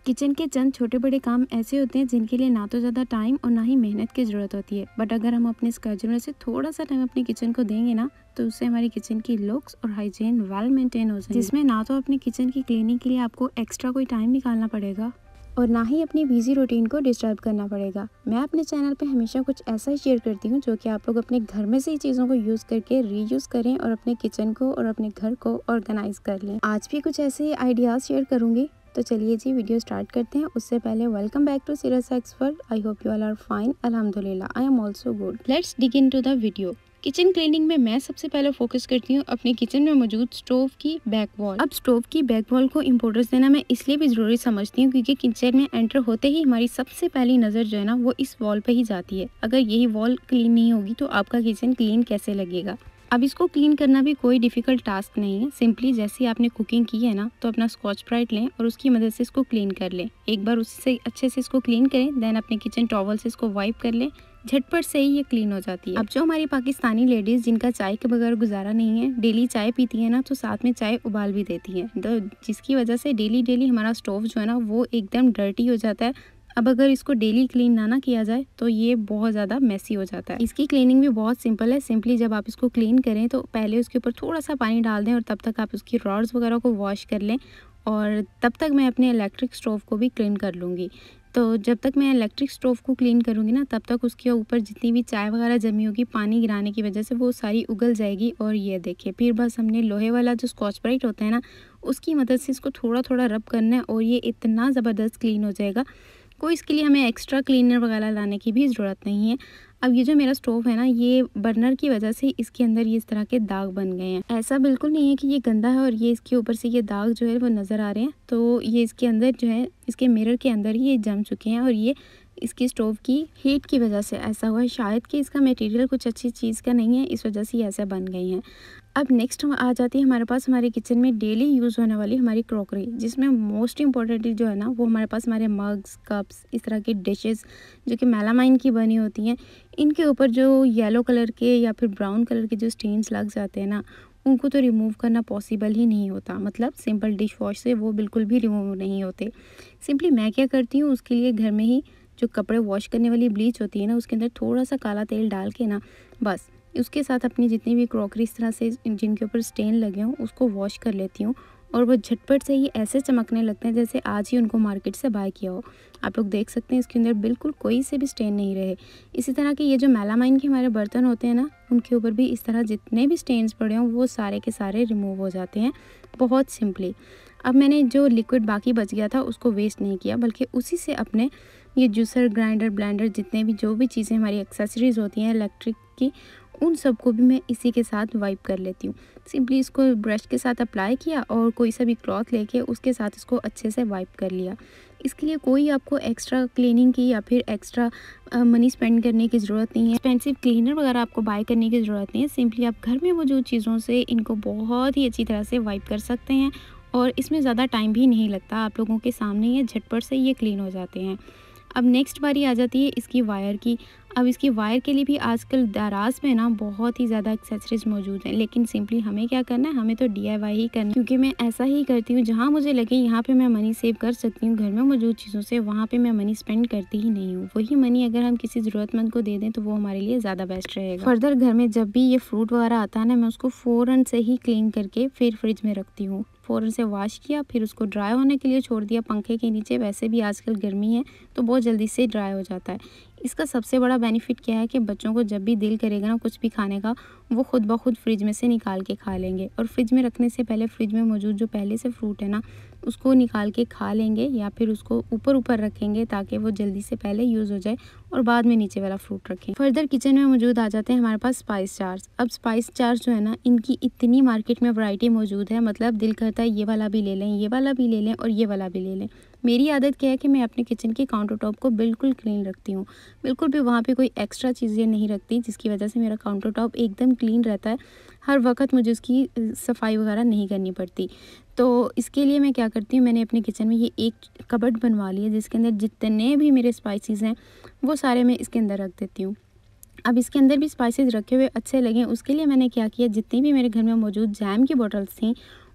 Kitchen के चंद छोटे बड़े काम ऐसे होते हैं जिनके लिए ना तो ज़्यादा टाइम और ना ही मेहनत की ज़रूरत होती है, बट अगर हम अपने स्केड्यूल में से थोड़ा सा टाइम अपनी किचन को देंगे ना, तो उससे हमारी किचन की लुक्स और हाइजीन वेल मेंटेन हो जाएगी, जिसमें ना तो अपनी किचन की क्लीनिंग के लिए आपको एक्स्ट्रा कोई टाइम निकालना पड़ेगा और ना ही अपनी बिजी रूटीन को डिस्टर्ब करना पड़ेगा। मैं अपने चैनल पे हमेशा कुछ ऐसा ही शेयर करती हूँ जो कि आप लोग अपने घर में से ही चीज़ों को यूज़ करके रीयूज़ करें और अपने किचन को और अपने घर को ऑर्गेनाइज कर लें। आज भी कुछ ऐसे ही आइडियाज़ शेयर करूँगी, तो चलिए जी वीडियो स्टार्ट करते हैं। उससे पहले welcome back to serious expert. I hope you all are fine. अल्हम्दुलिल्लाह I am also good. Let's dig into the video. Kitchen cleaning में मैं सबसे पहले फोकस करती हूँ अपने किचन में मौजूद स्टोव की बैक वॉल। अब स्टोव की बैक वॉल को इम्पोर्टेंस देना मैं इसलिए भी ज़रूरी समझती हूँ क्योंकि किचन में एंटर होते ही हमारी सबसे पहली नज़र जो है ना वो इस वॉल पे ही जाती है। अगर यही वॉल क्लीन नहीं होगी तो आपका किचन क्लीन कैसे लगेगा। अब इसको क्लीन करना भी कोई डिफ़िकल्ट टास्क नहीं है। सिंपली जैसे ही आपने कुकिंग की है ना, तो अपना स्कॉच ब्राइट लें और उसकी मदद से इसको क्लीन कर लें। एक बार उससे अच्छे से इसको क्लीन करें, देन अपने किचन टॉवल से इसको वाइप कर लें। झटपट से ही ये क्लीन हो जाती है। अब जो हमारी पाकिस्तानी लेडीज़ जिनका चाय के बगैर गुजारा नहीं है, डेली चाय पीती है ना, तो साथ में चाय उबाल भी देती हैं, तो जिसकी वजह से डेली हमारा स्टोव जो है ना वो एकदम डर्टी हो जाता है। अब अगर इसको डेली क्लीन ना किया जाए तो ये बहुत ज़्यादा मेसी हो जाता है। इसकी क्लीनिंग भी बहुत सिंपल है। सिंपली जब आप इसको क्लीन करें तो पहले उसके ऊपर थोड़ा सा पानी डाल दें और तब तक आप उसकी रॉड्स वगैरह को वॉश कर लें और तब तक मैं अपने इलेक्ट्रिक स्टोव को भी क्लीन कर लूँगी। तो जब तक मैं इलेक्ट्रिक स्टोव को क्लीन करूँगी ना, तब तक उसके ऊपर जितनी भी चाय वगैरह जमी होगी पानी गिराने की वजह से वो सारी उगल जाएगी। और ये देखिए, फिर बस हमने लोहे वाला जो स्कॉच ब्राइट होता है ना, उसकी मदद से इसको थोड़ा थोड़ा रब करना है और ये इतना ज़बरदस्त क्लीन हो जाएगा। कोई इसके लिए हमें एक्स्ट्रा क्लीनर वगैरह लाने की भी ज़रूरत नहीं है। अब ये जो मेरा स्टोव है ना, ये बर्नर की वजह से इसके अंदर ये इस तरह के दाग बन गए हैं। ऐसा बिल्कुल नहीं है कि ये गंदा है और ये इसके ऊपर से ये दाग जो है वो नज़र आ रहे हैं, तो ये इसके अंदर जो है, इसके मिरर के अंदर ही ये जम चुके हैं और ये इसकी स्टोव की हीट की वजह से ऐसा हुआ है। शायद कि इसका मटेरियल कुछ अच्छी चीज़ का नहीं है, इस वजह से ये ऐसा बन गई हैं। अब नेक्स्ट आ जाती है हमारे पास हमारे किचन में डेली यूज़ होने वाली हमारी क्रॉकरी, जिसमें मोस्ट इम्पॉर्टेंट जो है ना वो हमारे पास हमारे मग्स, कप्स, इस तरह की डिशेस जो कि मेलामाइन की बनी होती हैं। इनके ऊपर जो येलो कलर के या फिर ब्राउन कलर के जो स्टेन्स लग जाते हैं ना, उनको तो रिमूव करना पॉसिबल ही नहीं होता। मतलब सिंपल डिश वॉश से वो बिल्कुल भी रिमूव नहीं होते। सिंपली मैं क्या करती हूँ, उसके लिए घर में ही जो कपड़े वॉश करने वाली ब्लीच होती है ना, उसके अंदर थोड़ा सा काला तेल डाल के ना, बस उसके साथ अपनी जितनी भी क्रॉकरी इस तरह से जिनके ऊपर स्टेन लगे हों उसको वॉश कर लेती हूँ और वो झटपट से ही ऐसे चमकने लगते हैं जैसे आज ही उनको मार्केट से बाय किया हो। आप लोग देख सकते हैं इसके अंदर बिल्कुल कोई से भी स्टेन नहीं रहे। इसी तरह के ये जो मेलामाइन के हमारे बर्तन होते हैं ना, उनके ऊपर भी इस तरह जितने भी स्टेन्स पड़े हों वो सारे के सारे रिमूव हो जाते हैं बहुत सिंपली। अब मैंने जो लिक्विड बाकी बच गया था उसको वेस्ट नहीं किया, बल्कि उसी से अपने ये जूसर, ग्राइंडर, ब्लेंडर, जितने भी जो भी चीज़ें हमारी एक्सेसरीज़ होती हैं इलेक्ट्रिक की, उन सबको भी मैं इसी के साथ वाइप कर लेती हूँ। सिंपली इसको ब्रश के साथ अप्लाई किया और कोई सा भी क्लॉथ लेके उसके साथ इसको अच्छे से वाइप कर लिया। इसके लिए कोई आपको एक्स्ट्रा क्लीनिंग की या फिर एक्स्ट्रा मनी स्पेंड करने की ज़रूरत नहीं है। एक्सपेंसिव क्लीनर वगैरह आपको बाय करने की ज़रूरत नहीं है। सिंपली आप घर में मौजूद चीज़ों से इनको बहुत ही अच्छी तरह से वाइप कर सकते हैं और इसमें ज़्यादा टाइम भी नहीं लगता। आप लोगों के सामने ये झटपट से ये क्लीन हो जाते हैं। अब नेक्स्ट बारी आ जाती है इसकी वायर की। अब इसकी वायर के लिए भी आजकल दाराज में ना बहुत ही ज़्यादा एक्सेसरीज मौजूद हैं, लेकिन सिंपली हमें क्या करना है, हमें तो DIY ही करना है। क्योंकि मैं ऐसा ही करती हूँ, जहाँ मुझे लगे यहाँ पे मैं मनी सेव कर सकती हूँ घर में मौजूद चीज़ों से, वहाँ पे मैं मनी स्पेंड करती ही नहीं हूँ। वही मनी अगर हम किसी ज़रूरतमंद को दे दें तो वो हमारे लिए ज़्यादा बेस्ट रहेगा। फर्दर घर में जब भी ये फ्रूट वगैरह आता है ना, मैं उसको फ़ौरन से ही क्लीन करके फिर फ्रिज में रखती हूँ। फ़ौरन से वॉश किया, फिर उसको ड्राई होने के लिए छोड़ दिया पंखे के नीचे। वैसे भी आजकल गर्मी है तो बहुत जल्दी से ड्राई हो जाता है। इसका सबसे बड़ा बेनिफिट क्या है कि बच्चों को जब भी दिल करेगा ना कुछ भी खाने का, वो खुद ब खुद फ्रिज में से निकाल के खा लेंगे। और फ्रिज में रखने से पहले फ्रिज में मौजूद जो पहले से फ्रूट है ना, उसको निकाल के खा लेंगे या फिर उसको ऊपर रखेंगे ताकि वो जल्दी से पहले यूज़ हो जाए और बाद में नीचे वाला फ्रूट रखें। फर्दर किचन में मौजूद आ जाते हैं हमारे पास स्पाइस जार्स। अब स्पाइस जार्स जो है ना, इनकी इतनी मार्केट में वैरायटी मौजूद है, मतलब दिल करता है ये वाला भी ले लें, ये वाला भी ले लें और ये वाला भी ले लें। मेरी आदत क्या है कि मैं अपने किचन के काउंटर टॉप को बिल्कुल क्लीन रखती हूँ। बिल्कुल भी वहाँ पे कोई एक्स्ट्रा चीज़ें नहीं रखती, जिसकी वजह से मेरा काउंटर टॉप एकदम क्लीन रहता है। हर वक्त मुझे उसकी सफाई वगैरह नहीं करनी पड़ती। तो इसके लिए मैं क्या करती हूँ, मैंने अपने किचन में ये एक कबर्ड बनवा ली है जिसके अंदर जितने भी मेरे स्पाइसेस हैं वो सारे मैं इसके अंदर रख देती हूँ। अब इसके अंदर भी स्पाइसेस रखे हुए अच्छे लगें, उसके लिए मैंने क्या किया, जितनी भी मेरे घर में मौजूद जैम की बॉटल्स थी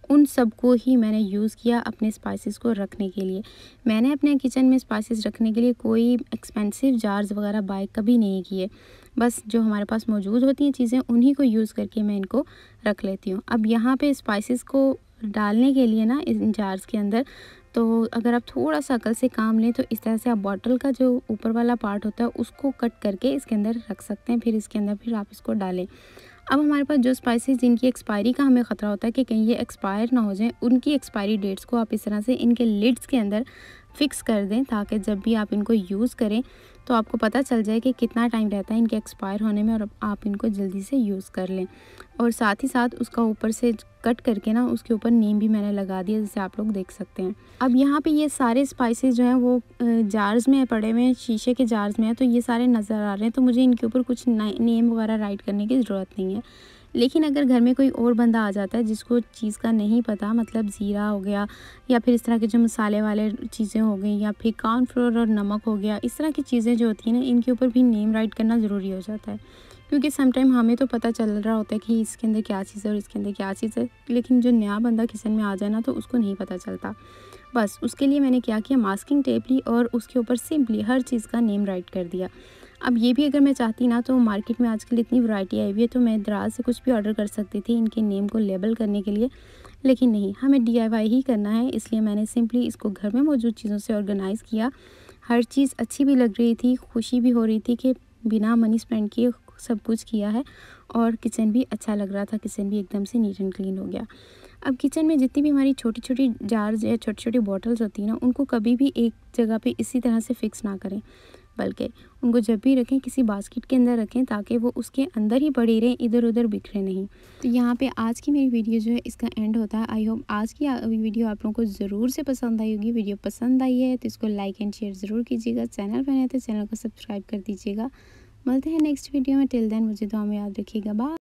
उन सबको ही मैंने यूज़ किया अपने स्पाइसेस को रखने के लिए। मैंने अपने किचन में स्पाइसेस रखने के लिए कोई एक्सपेंसिव जार्स वगैरह बाय कभी नहीं किए। बस जो हमारे पास मौजूद होती हैं चीज़ें, उन्हीं को यूज़ करके मैं इनको रख लेती हूँ। अब यहाँ पे स्पाइसेस को डालने के लिए ना इन जार्स के अंदर, तो अगर आप थोड़ा-सा अकल से काम लें तो इस तरह से आप बॉटल का जो ऊपर वाला पार्ट होता है उसको कट करके इसके अंदर रख सकते हैं। फिर इसके अंदर फिर आप इसको डालें। अब हमारे पास जो स्पाइसेस जिनकी एक्सपायरी का हमें ख़तरा होता है कि कहीं ये एक्सपायर ना हो जाएँ, उनकी एक्सपायरी डेट्स को आप इस तरह से इनके लिड्स के अंदर फ़िक्स कर दें, ताकि जब भी आप इनको यूज़ करें तो आपको पता चल जाए कि कितना टाइम रहता है इनके एक्सपायर होने में, और आप इनको जल्दी से यूज़ कर लें। और साथ ही साथ उसका ऊपर से कट करके ना उसके ऊपर नेम भी मैंने लगा दिया, जैसे आप लोग देख सकते हैं। अब यहाँ पे ये सारे स्पाइसेस जो हैं वो जार्स में पड़े हुए हैं, शीशे के जार्स में हैं, तो ये सारे नज़र आ रहे हैं, तो मुझे इनके ऊपर कुछ नेम वगैरह राइट करने की ज़रूरत नहीं है। लेकिन अगर घर में कोई और बंदा आ जाता है जिसको चीज़ का नहीं पता, मतलब ज़ीरा हो गया या फिर इस तरह के जो मसाले वाले चीज़ें हो गई, या फिर कॉर्नफ्लोर और नमक हो गया, इस तरह की चीज़ें जो होती हैं ना, इनके ऊपर भी नेम राइट करना ज़रूरी हो जाता है। क्योंकि सम टाइम हमें तो पता चल रहा होता है कि इसके अंदर क्या चीज़ है और इसके अंदर क्या चीज़ है, लेकिन जो नया बंदा किचन में आ जाए ना तो उसको नहीं पता चलता। बस उसके लिए मैंने क्या किया, मास्किंग टेप ली और उसके ऊपर सिंपली हर चीज़ का नेम राइट कर दिया। अब ये भी अगर मैं चाहती ना तो मार्केट में आजकल इतनी वैरायटी आई हुई है, तो मैं दराज से कुछ भी ऑर्डर कर सकती थी इनके नेम को लेबल करने के लिए। लेकिन नहीं, हमें डीआईवाई ही करना है, इसलिए मैंने सिंपली इसको घर में मौजूद चीज़ों से ऑर्गेनाइज़ किया। हर चीज़ अच्छी भी लग रही थी, खुशी भी हो रही थी कि बिना मनी स्पेंड किए सब कुछ किया है, और किचन भी अच्छा लग रहा था, किचन भी एकदम से नीट एंड क्लीन हो गया। अब किचन में जितनी भी हमारी छोटी-छोटी जार्स या छोटी-छोटी बॉटल्स होती हैं ना, उनको कभी भी एक जगह पे इसी तरह से फ़िक्स ना करें, बल्कि उनको जब भी रखें किसी बास्केट के अंदर रखें, ताकि वो उसके अंदर ही पड़ी रहें, इधर-उधर बिखरे नहीं। तो यहाँ पे आज की मेरी वीडियो जो है इसका एंड होता है। आई होप आज की वीडियो आप लोगों को ज़रूर से पसंद आई होगी। वीडियो पसंद आई है तो इसको लाइक एंड शेयर ज़रूर कीजिएगा। चैनल पर नए तो चैनल को सब्सक्राइब कर दीजिएगा। मिलते हैं नेक्स्ट वीडियो में। टिल देन मुझे दुआ में याद रखिएगा। बाय।